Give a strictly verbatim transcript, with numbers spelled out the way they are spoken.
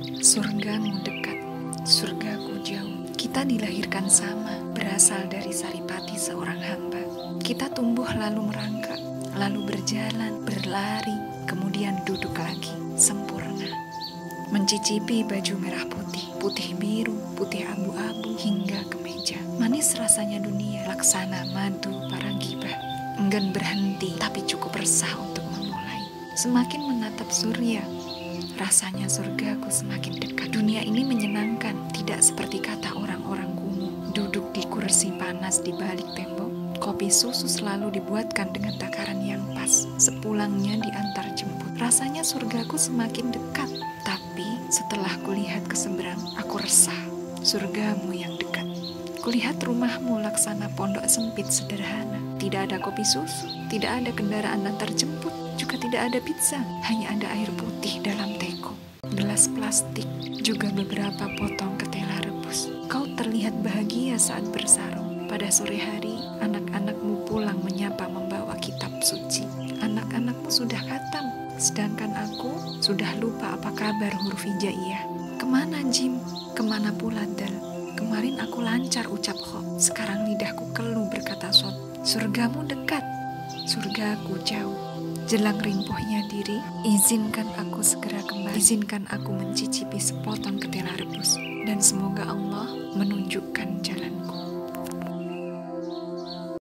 Surgamu dekat, surgaku jauh. Kita dilahirkan sama, berasal dari saripati seorang hamba. Kita tumbuh lalu merangkak, lalu berjalan, berlari, kemudian duduk lagi, sempurna. Mencicipi baju merah putih, putih biru, putih abu-abu, hingga kemeja. Manis rasanya dunia, laksana madu paragibah. Enggan berhenti, tapi cukup resah untuk memulai. Semakin menatap surya, rasanya surgaku semakin dekat. Dunia ini menyenangkan, tidak seperti kata orang-orang kumuh. Duduk di kursi panas di balik tembok, kopi susu selalu dibuatkan dengan takaran yang pas. Sepulangnya diantar jemput, rasanya surgaku semakin dekat. Tapi setelah kulihat ke seberang, aku resah. Surgamu yang dekat. Kulihat rumahmu laksana pondok sempit sederhana. Tidak ada kopi susu, tidak ada kendaraan antar jemput, juga tidak ada pizza. Hanya ada air putih dalam teko, gelas plastik, juga beberapa potong ketela rebus. Kau terlihat bahagia saat bersarung. Pada sore hari, anak-anakmu pulang menyapa membawa kitab suci. Anak-anakmu sudah khatam, sedangkan aku sudah lupa apa kabar huruf hijaiyah. Kemana Jim? Kemana pula dal? Kemarin aku lancar ucap kho, sekarang lidahku keluh berkata sot. Surgamu dekat, surgaku jauh. Jelang rimpuhnya diri, izinkan aku segera kembali. Izinkan aku mencicipi sepotong ketela rebus. Dan semoga Allah menunjukkan jalanku.